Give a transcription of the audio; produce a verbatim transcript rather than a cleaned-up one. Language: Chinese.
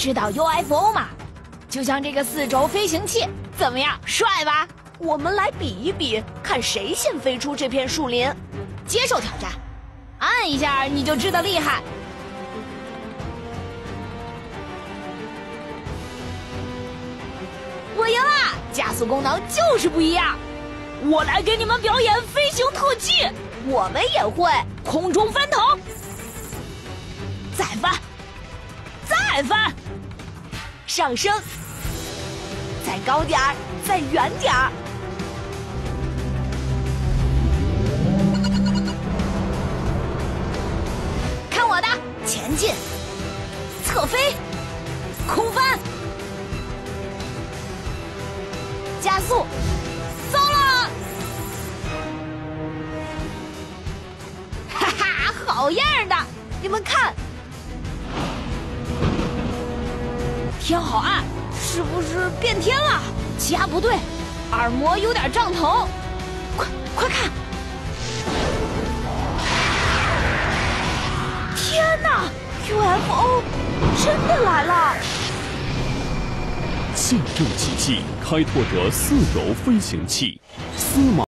知道 U F O 吗？就像这个四轴飞行器，怎么样，帅吧？ 我们来比一比，看谁先飞出这片树林。 接受挑战，按一下你就知道厉害。我赢了，加速功能就是不一样。我来给你们表演飞行特技， 我们也会空中翻腾，再翻，再翻， 上升，再高点儿，再远点儿。 看我的，前进，侧飞，空翻，加速，走了！哈哈，好样的！ 你们看， 天好暗，是不是变天了？气压不对，耳膜有点胀疼。快快看！天哪 ，U F O 真的来了！ 见证奇迹，开拓者四轴飞行器，司马。